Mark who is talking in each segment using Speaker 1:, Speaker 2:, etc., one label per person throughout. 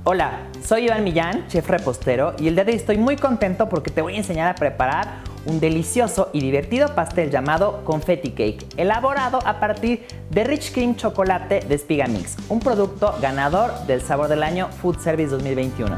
Speaker 1: Hola, soy Iván Millán, chef repostero, y el día de hoy estoy muy contento porque te voy a enseñar a preparar un delicioso y divertido pastel llamado Confetti Cake, elaborado a partir de Rich Cream Chocolate de Spigamix, un producto ganador del Sabor del Año Food Service 2021.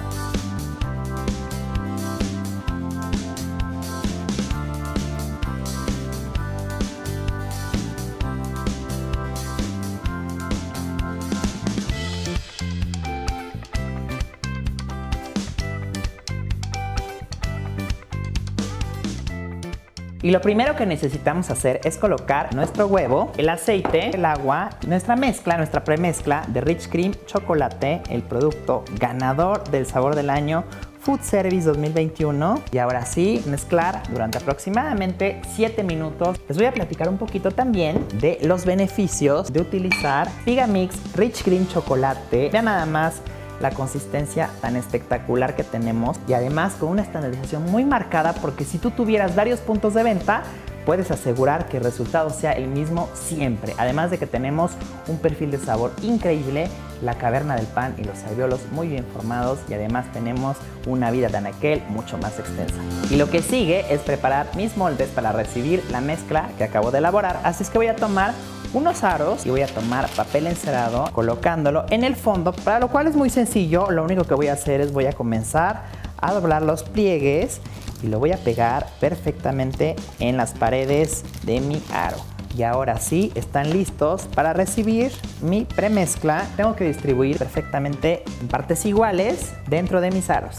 Speaker 1: Y lo primero que necesitamos hacer es colocar nuestro huevo, el aceite, el agua, nuestra premezcla de Rich Cream Chocolate, el producto ganador del Sabor del Año Food Service 2021. Y ahora sí, mezclar durante aproximadamente 7 minutos. Les voy a platicar un poquito también de los beneficios de utilizar Spigamix Rich Cream Chocolate. Vean nada más la consistencia tan espectacular que tenemos y además con una estandarización muy marcada, porque si tú tuvieras varios puntos de venta puedes asegurar que el resultado sea el mismo siempre. Además de que tenemos un perfil de sabor increíble, la caverna del pan y los alvéolos muy bien formados, y además tenemos una vida de anaquel mucho más extensa. Y lo que sigue es preparar mis moldes para recibir la mezcla que acabo de elaborar. Así es que voy a tomar unos aros y voy a tomar papel encerado colocándolo en el fondo, para lo cual es muy sencillo. Lo único que voy a hacer es voy a comenzar a doblar los pliegues y lo voy a pegar perfectamente en las paredes de mi aro. Y ahora sí, están listos para recibir mi premezcla. Tengo que distribuir perfectamente en partes iguales dentro de mis aros.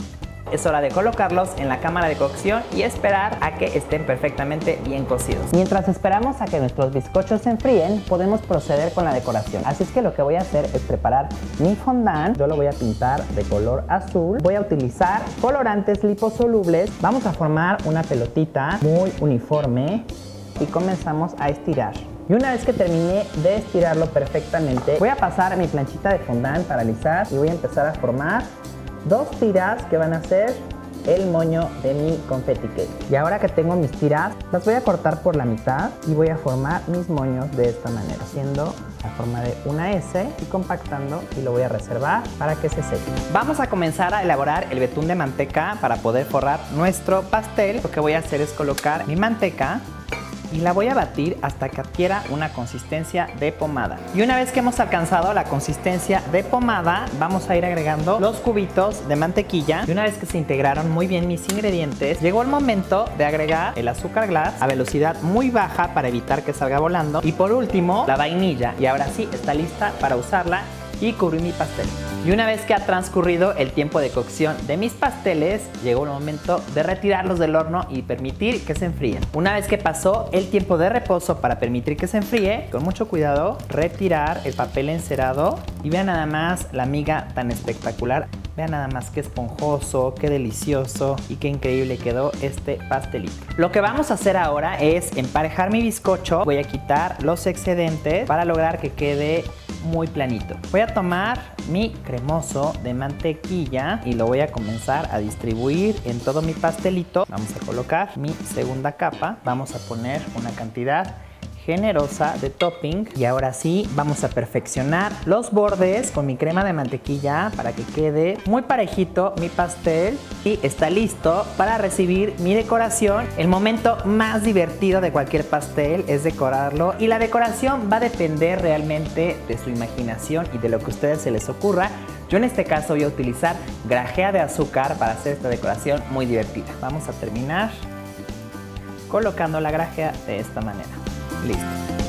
Speaker 1: Es hora de colocarlos en la cámara de cocción y esperar a que estén perfectamente bien cocidos. Mientras esperamos a que nuestros bizcochos se enfríen, podemos proceder con la decoración. Así es que lo que voy a hacer es preparar mi fondant. Yo lo voy a pintar de color azul. Voy a utilizar colorantes liposolubles. Vamos a formar una pelotita muy uniforme y comenzamos a estirar. Y una vez que terminé de estirarlo perfectamente, voy a pasar mi planchita de fondant para alisar y voy a empezar a formar 2 tiras que van a ser el moño de mi confetti cake. Y ahora que tengo mis tiras, las voy a cortar por la mitad y voy a formar mis moños de esta manera, haciendo la forma de una S y compactando, y lo voy a reservar para que se seque. Vamos a comenzar a elaborar el betún de manteca para poder forrar nuestro pastel. Lo que voy a hacer es colocar mi manteca y la voy a batir hasta que adquiera una consistencia de pomada. Y una vez que hemos alcanzado la consistencia de pomada, vamos a ir agregando los cubitos de mantequilla. Y una vez que se integraron muy bien mis ingredientes, llegó el momento de agregar el azúcar glass a velocidad muy baja para evitar que salga volando. Y por último, la vainilla. Y ahora sí, está lista para usarla y cubrir mi pastel. Y una vez que ha transcurrido el tiempo de cocción de mis pasteles, llegó el momento de retirarlos del horno y permitir que se enfríen. Una vez que pasó el tiempo de reposo para permitir que se enfríe, con mucho cuidado retirar el papel encerado y vean nada más la miga tan espectacular. Vean nada más qué esponjoso, qué delicioso y qué increíble quedó este pastelito. Lo que vamos a hacer ahora es emparejar mi bizcocho. Voy a quitar los excedentes para lograr que quede muy planito. Voy a tomar mi cremoso de mantequilla y lo voy a comenzar a distribuir en todo mi pastelito. Vamos a colocar mi segunda capa. Vamos a poner una cantidad generosa de topping y ahora sí vamos a perfeccionar los bordes con mi crema de mantequilla para que quede muy parejito mi pastel, y está listo para recibir mi decoración. El momento más divertido de cualquier pastel es decorarlo, y la decoración va a depender realmente de su imaginación y de lo que a ustedes se les ocurra. Yo en este caso voy a utilizar grajea de azúcar para hacer esta decoración muy divertida. Vamos a terminar colocando la grajea de esta manera. Listo.